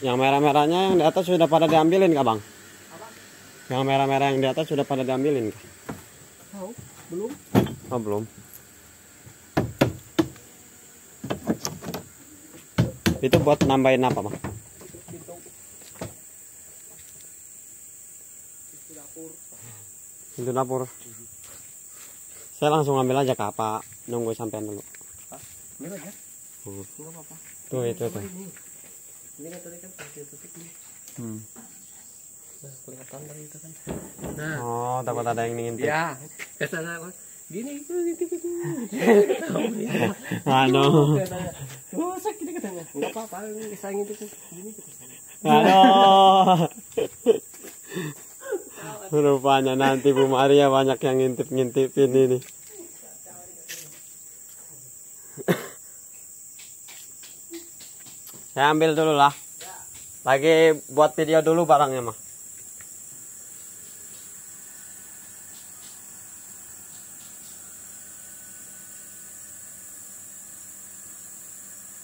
Yang merah-merahnya yang di atas sudah pada diambilin kah, Bang? Yang merah-merah yang di atas sudah pada diambilin kah? Tahu? Belum. Oh, belum. Itu buat nambahin apa, Bang? Pintu dapur. Saya langsung ambil aja kak, apa nunggu sampean dulu? Ambil aja. Enggak apa-apa. Tuh itu tuh. Ini kan tadi kan tutup nih. Nah, kelihatan dari itu kan. Nah. Oh, takut ada yang ngintip. Ya, ke sana kok. Gini itu ngintip. Aduh. Oh, sakit katanya. Enggak apa-apa, saya ngintip gini gitu. Aduh. Rupanya nanti Bu Maria banyak yang ngintip-ngintipin ini. Saya ambil dulu lah. Lagi buat video dulu barangnya mah.